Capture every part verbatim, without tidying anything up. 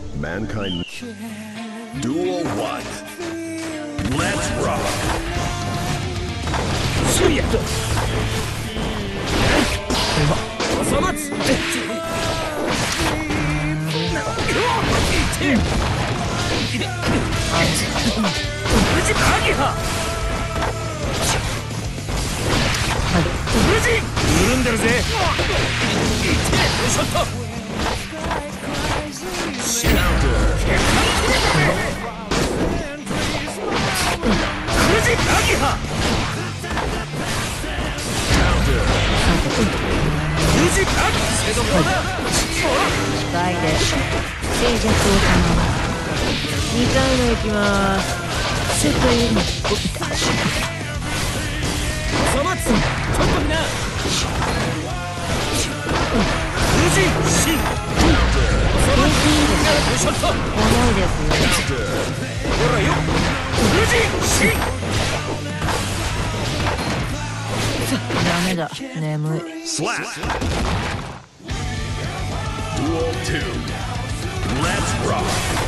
Mankind. Duel one. Let's rock. Suya. Osamatsu. Fuji Kageha. Fuji. 緩んでるぜ。ショット。 機械で静寂を保つ。にかいめいきまーす。世界への起きた。 おさまつ、ちょっとみな。無事シン。 重いですよ。 ほらよ。無事シン。 ダメだ、眠い。 Slap. Duel two. Let's rock.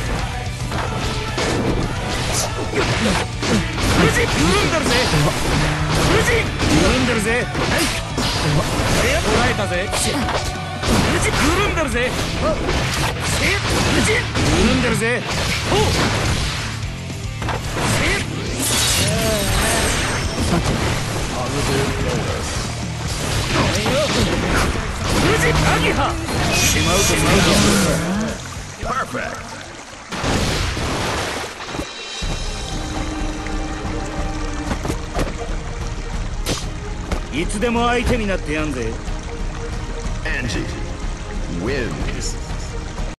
無事緩んでるぜ。無事緩んでるぜ。捉えたぜ。無事緩んでるぜ。無事緩んでるぜ。おう。 さて。 無事アギハ。しまうとしまうと。Perfect. いつでも相手になってやんぜ。Angie wins.